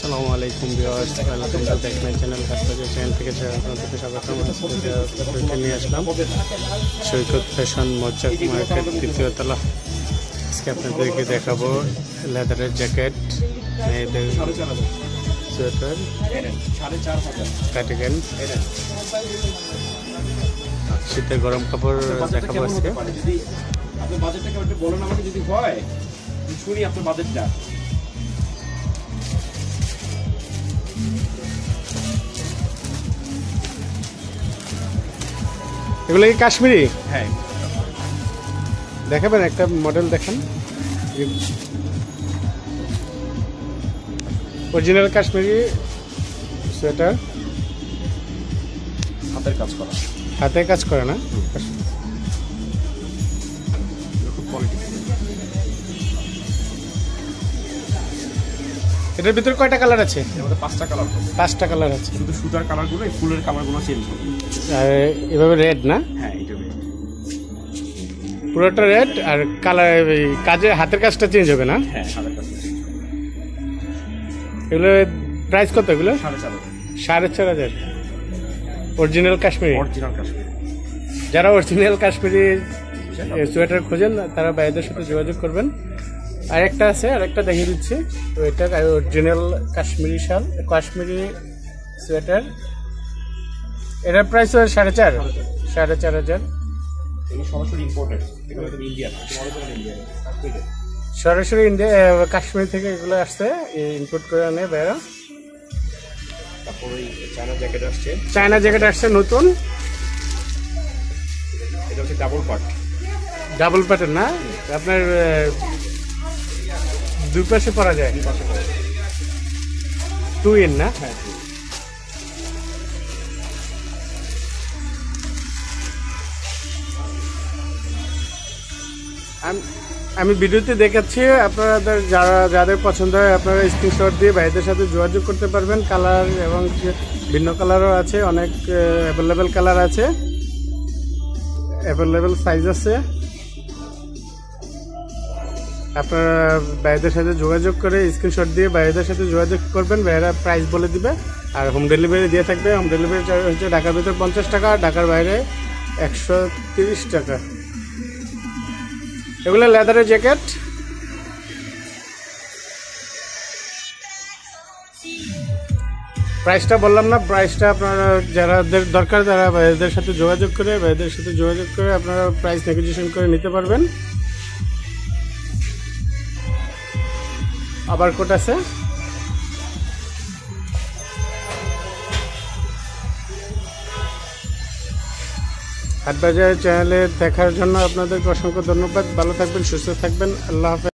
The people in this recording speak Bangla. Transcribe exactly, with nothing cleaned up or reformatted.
আসসালামু আলাইকুম viewers, welcome to back my channel. হাসপাতাল চ্যানেল থেকে আপনাদেরকে স্বাগতম। আপনাদেরকে নিয়ে আসলাম সৈকত ফ্যাশন মজ্জাক মার্কেট দ্বিতীয় তলা। আজকে আপনাদেরকে দেখাবো লেদারের জ্যাকেট, মেয়েদের সোয়েটার, কার্ডিগান, শীতের গরম কাপড় দেখাবো আজকে। আপনার বাজেটটা কেমন বলেন আমাকে, যদি হয় শুনি আপনার বাজেটটা। এগুলো কি কাশ্মীরি? হ্যাঁ, দেখাবেন একটা মডেল দেখেন। অরিজিনাল কাশ্মীরি সোয়েটার, হাতের কাজ করা, হাতে কাজ করে না? খুব কোয়ালিটি। এটার ভিতরে কয়টা কালার আছে? এর মধ্যে পাঁচটা কালার হবে। পাঁচটা কালার আছে। শুধু সুতার কালারগুলো, এই ফুলের কালারগুলো চেঞ্জ হবে। আর এভাবে রেড না? হ্যাঁ, এটা রেড, পুরোটা রেড। আর কালার কাজে হাতের কাজটা চেঞ্জ হবে না? হ্যাঁ, হাতের কাজ। এগুলো প্রাইস কত? এগুলো সাড়ে চার হাজার। সাড়ে চার হাজার অরিজিনাল কাশ্মীরি। অরিজিনাল কাশ্মীর। যারা অরিজিনাল কাশ্মীরি সোয়েটার খোঁজেন তারা ভাইদের সাথে যোগাযোগ করবেন। আর একটা আছে, আর একটা দেখিয়ে দিচ্ছি। তো এটা অরিজিনাল কাশ্মীরি শাল, কাশ্মীরি সোয়েটার। এটার প্রাইস হয় সাড়ে চার সাড়ে চার হাজার। এগুলো সরাসরি ইম্পোর্টেড, এগুলো তো ইন্ডিয়ান, অরিজিনাল ইন্ডিয়ান কাশ্মীরে। সরাসরি ইন্ডিয়া কাশ্মীর থেকে এগুলো আসছে, ইম্পোর্ট করে আনে বাইরে। তারপর ওই চায়না জ্যাকেট আসছে। চায়না জ্যাকেট আসছে নতুন। এটা হচ্ছে ডাবল পার্ট। ডাবল প্যাটার্ন না? আপনার দুই পাশে পরা যায়, দুই পাশে পড়ে। টু ইন না? হ্যাঁ, আম- আমি ভিডিওতে দেখাচ্ছি, আপনাদের যারা যাদের পছন্দ হয় আপনারা স্ক্রিনশট দিয়ে ভাইদের সাথে যোগাযোগ করতে পারবেন। কালার এবং ভিন্ন কালারও আছে, অনেক অ্যাভেলেবেল কালার আছে, অ্যাভেলেবেল সাইজ আছে। আপনারা ভাইদের সাথে যোগাযোগ করে স্ক্রিনশট দিয়ে ভাইদের সাথে যোগাযোগ করবেন, ভাইয়েরা প্রাইস বলে দিবে। আর হোম ডেলিভারি দিয়ে থাকবে। হোম ডেলিভারি চার্জ হচ্ছে ঢাকার ভিতরে পঞ্চাশ টাকা, ঢাকার বাইরে একশো তিরিশ টাকা। এগুলো লেদারের জ্যাকেট। প্রাইসটা বললাম না, প্রাইসটা আপনারা যারাদের দরকার তারা ভাইদের সাথে যোগাযোগ করে ভাইদের সাথে যোগাযোগ করে আপনারা প্রাইস নেগোসিয়েশন করে নিতে পারবেন। আবার কোট আছে। হাটবাজার চ্যানেলে দেখার জন্য আপনাদেরকে অসংখ্য ধন্যবাদ। ভালো থাকবেন, সুস্থ থাকবেন। আল্লাহ হাফেজ।